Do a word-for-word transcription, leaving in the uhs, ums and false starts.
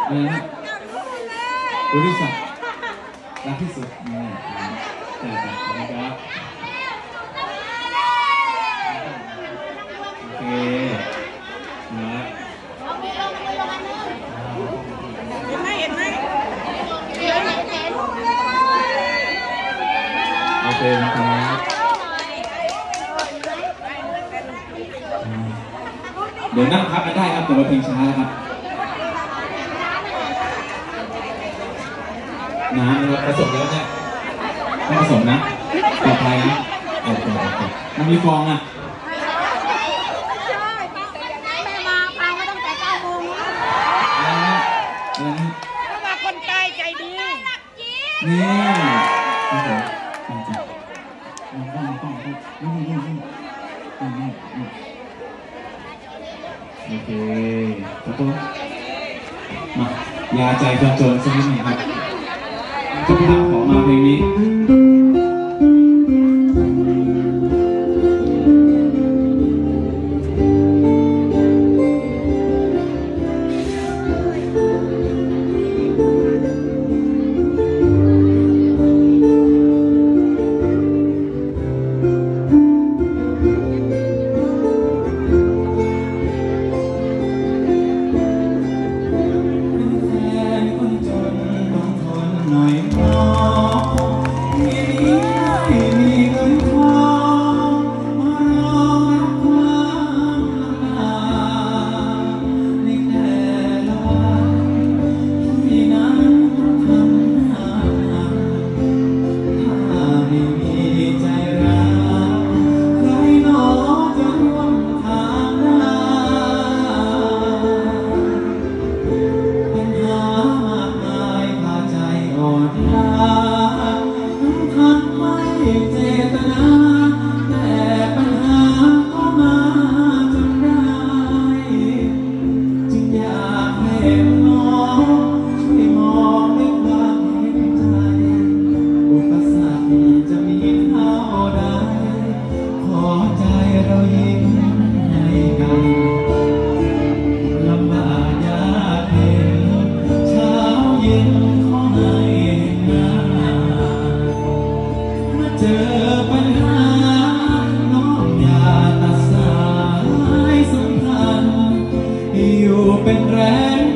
นะบริษัทรักที่สุดนี่แต่แต่นะครับโอเคนะเห็นไหมเห็นไหมโอเคนะครับเดี๋ยวนั่งพักกันได้ครับแต่ว่าเพลงช้าครับน้ำนะครับผสมเยอะเนี่ยไม่ผสมนะปลอดภัยนะโอเคโอเคมันมีฟองอ่ะแม่มาพามาตั้งแต่เก้าโมงแล้วแล้วมาคนใต้ใจดีนี่ครับผมจริงๆต้องต้องต้องนี่นี่นี่นี่นี่โอเคแล้วก็มายาใจคนจนสักนิดหนึ่งครับทุกท่านขอมาเพลงนี้เจอปัญหาน้องอย่าตัดสายสัมพันธ์อยู่เป็นแรง